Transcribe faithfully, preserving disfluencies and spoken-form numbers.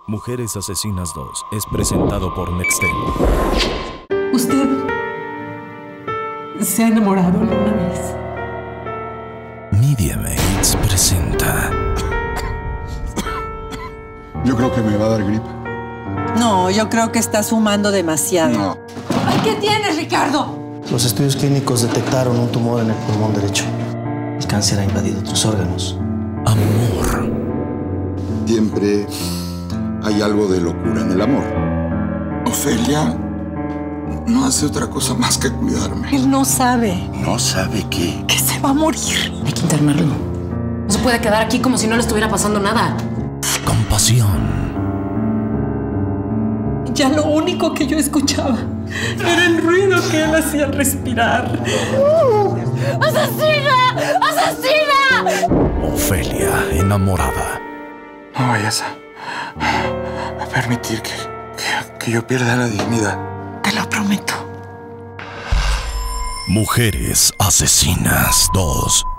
Mujeres Asesinas dos es presentado por Nextel. ¿Usted se ha enamorado alguna vez? Media Mates presenta. Yo creo que me va a dar gripe. No, yo creo que estás fumando demasiado. No. ¿Qué tienes, Ricardo? Los estudios clínicos detectaron un tumor en el pulmón derecho. El cáncer ha invadido tus órganos. Amor. Siempre hay algo de locura en el amor. Ofelia no hace otra cosa más que cuidarme. Él no sabe ¿No sabe qué? que se va a morir. Hay que internarlo. No se puede quedar aquí como si no le estuviera pasando nada. Compasión. Ya lo único que yo escuchaba era el ruido que él hacía al respirar. ¡Asesina! ¡Asesina! Ofelia enamorada. No vayas a, a permitir que, que, que yo pierda la dignidad. Te lo prometo. Mujeres Asesinas dos.